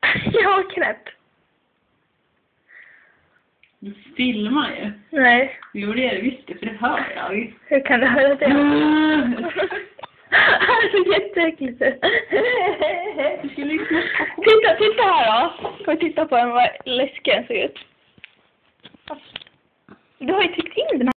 Ja, knäpp. Du filmar ju. Nej. Jo, det är det visst, för det hör jag. Hur kan du höra det? Alltså jätteäckligt. Du ska lyssna på. Titta här då. Ska vi titta på den, vad läskig den ser ut. Du har ju tryckt in den här.